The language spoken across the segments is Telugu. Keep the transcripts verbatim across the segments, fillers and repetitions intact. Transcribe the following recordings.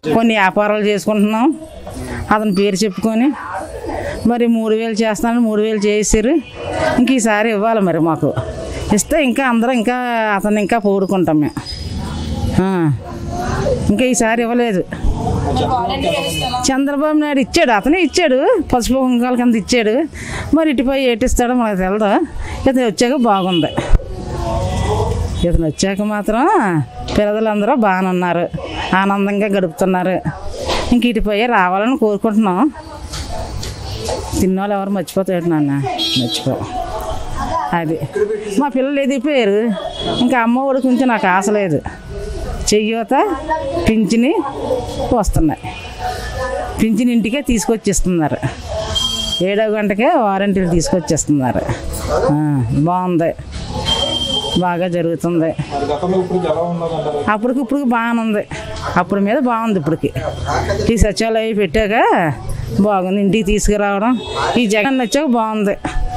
కొన్ని వ్యాపారాలు చేసుకుంటున్నాం. అతని పేరు చెప్పుకొని మరి మూడు వేలు చేస్తాను మూడు వేలు చేసారు. ఇంక ఈసారి ఇవ్వాలి మరి మాకు ఇస్తే ఇంకా అందరం ఇంకా అతను ఇంకా పోడుకుంటాం మేము. ఇంకా ఈసారి ఇవ్వలేదు. చంద్రబాబు నాయుడు ఇచ్చాడు, అతనే ఇచ్చాడు, పసుపు కుంకాల కింద ఇచ్చాడు. మరి ఇటుపై ఏటిస్తాడో మనకు తెలదు. ఇతను వచ్చాక బాగుంది. ఇతను వచ్చాక మాత్రం పిల్లలందరూ బాగానే ఉన్నారు, ఆనందంగా గడుపుతున్నారు. ఇంక ఇటుపై రావాలని కోరుకుంటున్నాం. తిన్నోళ్ళు ఎవరు మర్చిపోతాడు నాన్న, మర్చిపో. అది మా పిల్లలు ఎదిగిపోయారు. ఇంకా అమ్మ ఒడి కొంచెం నాకు ఆశ లేదు. చెయ్యోత పింఛని వస్తున్నాయి. పింఛని ఇంటికే తీసుకొచ్చిస్తున్నారు. ఏడో గంటకే వారంటీలు తీసుకొచ్చేస్తున్నారు. బాగుంది, బాగా జరుగుతుంది. అప్పటికి ఇప్పుడు బాగానే ఉంది. అప్పుడు మీద బాగుంది. ఇప్పటికి ఈ సచివాలయం పెట్టాక బాగుంది. ఇంటికి తీసుకురావడం ఈ జగన్ వచ్చాక బాగుంది.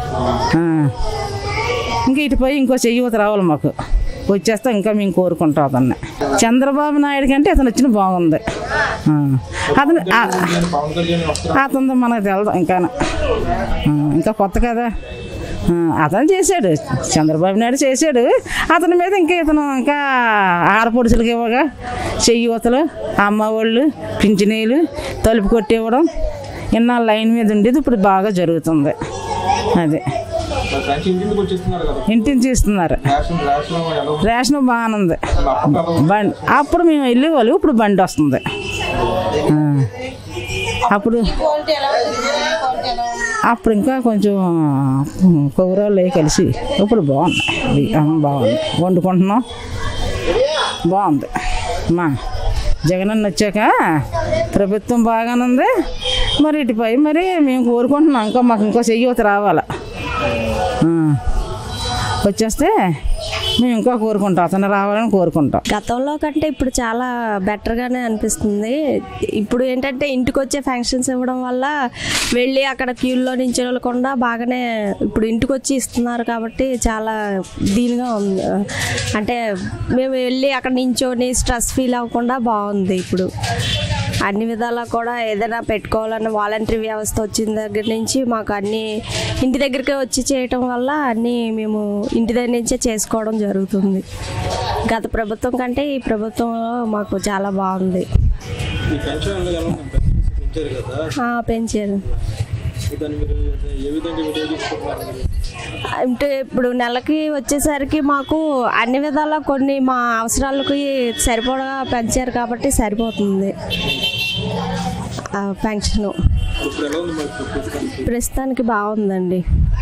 ఇంక ఇటుపై ఇంకో చెయ్యూత రావాలి మాకు. వచ్చేస్తే ఇంకా మేము కోరుకుంటాం అతన్ని. చంద్రబాబు నాయుడు కంటే అతను వచ్చిన బాగుంది. అతను అతను మనకు తెలదు ఇంకా ఇంకా కొత్త కదా. అతను చేశాడు, చంద్రబాబు నాయుడు చేశాడు. అతని మీద ఇంకా ఇతను ఇంకా ఆడపడుచులకి ఇవ్వగా చెయ్యూతలు, అమ్మ వాళ్ళు, పింఛనీలు, తలుపు కొట్టివ్వడం ఇన్నాళ్ళు లైన్ మీద ఉండేది. ఇప్పుడు బాగా జరుగుతుంది. అదే ఇంటిని ఇస్తున్నారు. రేషన్ బాగానే ఉంది. బండి అప్పుడు మేము వెళ్ళేవాళ్ళు, ఇప్పుడు బండి వస్తుంది. అప్పుడు అప్పుడు ఇంకా కొంచెం కొవ్వరాళ్ళు కలిసి ఇప్పుడు బాగుంది. బాగుంది, వండుకుంటున్నాం. బాగుంది. మా జగనన్న వచ్చాక ప్రభుత్వం బాగానే ఉంది. మరి ఇటుపై మరి మేము కోరుకుంటున్నాం ఇంకా మాకు ఇంకో చెయ్యూత రావాలి. వచ్చేస్తే మేము ఇంకా కోరుకుంటాం, అతను రావాలని కోరుకుంటాం. గతంలో కంటే ఇప్పుడు చాలా బెటర్గానే అనిపిస్తుంది. ఇప్పుడు ఏంటంటే ఇంటికి వచ్చే ఫంక్షన్స్ ఇవ్వడం వల్ల వెళ్ళి అక్కడ క్యూల్లో నిల్చోకుండా బాగానే ఇప్పుడు ఇంటికి వచ్చి ఇస్తున్నారు కాబట్టి చాలా దీనిగా ఉంది. అంటే మేము వెళ్ళి అక్కడ నించోని స్ట్రెస్ ఫీల్ అవ్వకుండా బాగుంది. ఇప్పుడు అన్ని విధాలా కూడా ఏదైనా పెట్టుకోవాలన్న వాలంటరీ వ్యవస్థ వచ్చిన దగ్గర నుంచి మాకు అన్నీ ఇంటి దగ్గరికే వచ్చి చేయటం వల్ల అన్నీ మేము ఇంటి దగ్గర నుంచే చేసుకోవడం జరుగుతుంది. గత ప్రభుత్వం కంటే ఈ ప్రభుత్వంలో మాకు చాలా బాగుంది. పెంచారు అంటే ఇప్పుడు నెలకి వచ్చేసరికి మాకు అన్ని విధాలా కొన్ని మా అవసరాలకి సరిపడా పెంచారు కాబట్టి సరిపోతుంది. పెన్షన్ ప్రస్తుతానికి బాగుందండి.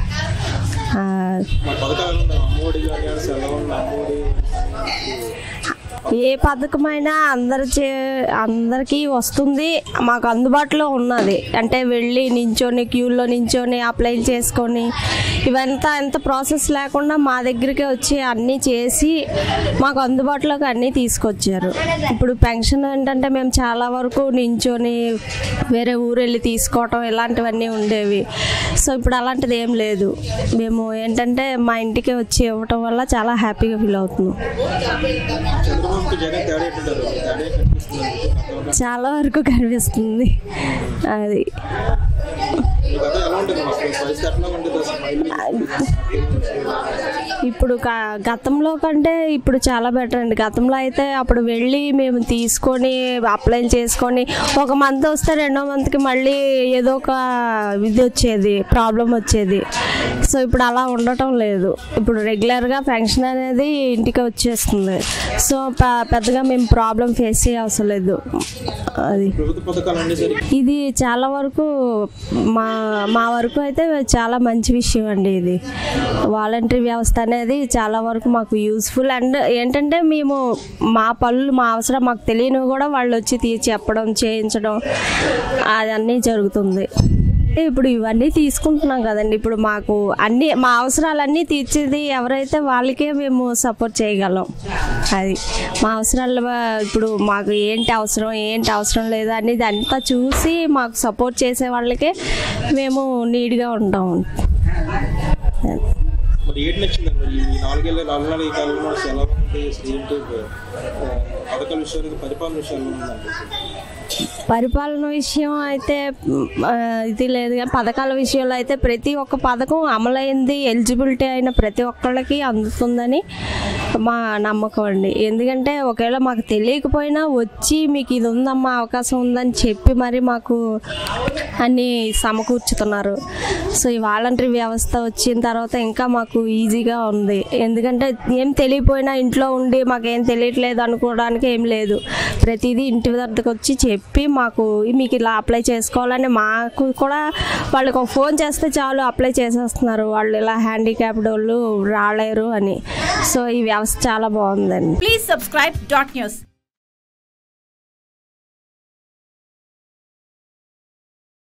ఏ పథకమైనా అందరి చే అందరికీ వస్తుంది, మాకు అందుబాటులో ఉన్నది. అంటే వెళ్ళి నించొని క్యూలో నించొని అప్లై చేసుకొని ఇవంతా ఎంత ప్రాసెస్ లేకుండా మా దగ్గరికి వచ్చి అన్నీ చేసి మాకు అందుబాటులోకి అన్నీ తీసుకొచ్చారు. ఇప్పుడు పెన్షన్ ఏంటంటే మేము చాలా వరకు నించొని వేరే ఊరు వెళ్ళి తీసుకోవటం ఇలాంటివన్నీ ఉండేవి. సో ఇప్పుడు అలాంటిది ఏం లేదు. మేము ఏంటంటే మా ఇంటికి వచ్చి ఇవ్వటం వల్ల చాలా హ్యాపీగా ఫీల్ అవుతున్నాం. చాలా వరకు కనిపిస్తుంది. అది ఇప్పుడు గతంలో కంటే ఇప్పుడు చాలా బెటర్ అండి. గతంలో అయితే అప్పుడు వెళ్ళి మేము తీసుకొని అప్లై చేసుకొని ఒక మంత్ వస్తే రెండో మంత్కి మళ్ళీ ఏదో ఒక ఇది వచ్చేది, ప్రాబ్లం వచ్చేది. సో ఇప్పుడు అలా ఉండటం లేదు. ఇప్పుడు రెగ్యులర్గా పెన్షన్ అనేది ఇంటికి వచ్చేస్తుంది. సో పెద్దగా మేము ప్రాబ్లం ఫేస్ చేయ అవసరం లేదు. అది ఇది చాలా వరకు మా మా వరకు అయితే చాలా మంచి విషయం అండి. ఇది వాలంటరీ వ్యవస్థ అనేది చాలా వరకు మాకు యూస్ఫుల్. అండ్ ఏంటంటే మేము మా పనులు మా అవసరం మాకు తెలియనివి కూడా వాళ్ళు వచ్చి తీర్చి చెప్పడం చేయించడం అదన్నీ జరుగుతుంది. ఇప్పుడు ఇవన్నీ తీసుకుంటున్నాం కదండి. ఇప్పుడు మాకు అన్ని మా అవసరాలన్నీ తీర్చేది ఎవరైతే వాళ్ళకే మేము సపోర్ట్ చేయగలం. అది మా అవసరాలు ఇప్పుడు మాకు ఏంటి అవసరం ఏంటి అవసరం లేదా అనేది అంతా చూసి మాకు సపోర్ట్ చేసే వాళ్ళకే మేము నీట్గా ఉంటాం. మరి ఏంటి నచ్చిందండి మరి ఈ నాలుగేళ్ళ నాలుగు నాలుగు ఈ కాలంలో ఎలా ఉంది ఏంటి పథకాల విషయాలు పరిపాలన విషయాలు ఉందండి? పరిపాలన విషయం అయితే ఇది లేదు కానీ పథకాల విషయంలో అయితే ప్రతి ఒక్క పథకం అమలైంది ఎలిజిబిలిటీ అయిన ప్రతి ఒక్కళ్ళకి అందుతుందని మా నమ్మకం అండి. ఎందుకంటే ఒకవేళ మాకు తెలియకపోయినా వచ్చి మీకు ఇది ఉందమ్మా అవకాశం ఉందని చెప్పి మరి మాకు అన్నీ సమకూర్చుతున్నారు. సో ఈ వాలంటరీ వ్యవస్థ వచ్చిన తర్వాత ఇంకా మాకు ఈజీగా ఉంది. ఎందుకంటే ఏం తెలియపోయినా ఇంట్లో ఉండి మాకేం తెలియట్లేదు అనుకోవడానికి ఏం లేదు. ప్రతిదీ ఇంటి వద్దకు వచ్చి చెప్పి మాకు మీకు ఇలా అప్లై చేసుకోవాలని మాకు కూడా వాళ్ళకి ఒక ఫోన్ చేస్తే చాలు అప్లై చేసేస్తున్నారు. వాళ్ళు ఇలా హ్యాండిక్యాప్డ్ వాళ్ళు రాలేరు అని. సో ఈ వ్యవస్థ చాలా బాగుందండి. Please subscribe dot news.